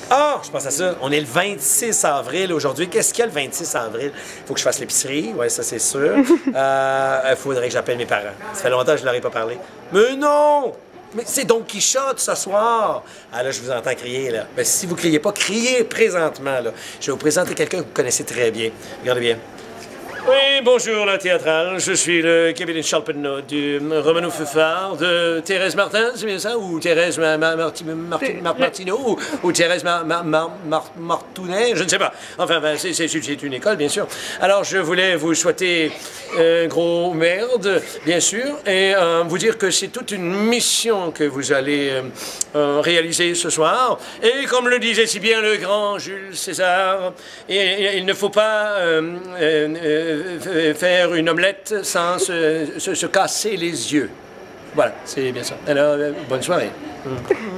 Ah, je pense à ça. On est le 26 avril aujourd'hui. Qu'est-ce qu'il y a le 26 avril? Il faut que je fasse l'épicerie. Oui, ça, c'est sûr. Il faudrait que j'appelle mes parents. Ça fait longtemps que je ne leur ai pas parlé. Mais non! Mais c'est Don Quichotte ce soir! Ah là, je vous entends crier, là. Mais si vous ne criez pas, criez présentement, là. Je vais vous présenter quelqu'un que vous connaissez très bien. Regardez bien. Oui, bonjour, la théâtrale. Je suis le cabinet de Charles Penneau du Romano Fufard de Thérèse Martin, c'est bien ça? Ou Thérèse Martineau? Ou Thérèse Martounet? Je ne sais pas. Enfin, ben, c'est une école, bien sûr. Alors, je voulais vous souhaiter un gros merde, bien sûr, et vous dire que c'est toute une mission que vous allez réaliser ce soir. Et comme le disait si bien le grand Jules César, il ne faut pas faire une omelette sans se casser les yeux. Voilà, c'est bien ça. Alors, bonne soirée.